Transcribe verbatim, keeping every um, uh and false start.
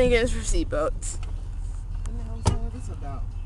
think it's for seatbelts. What the hell is all this about?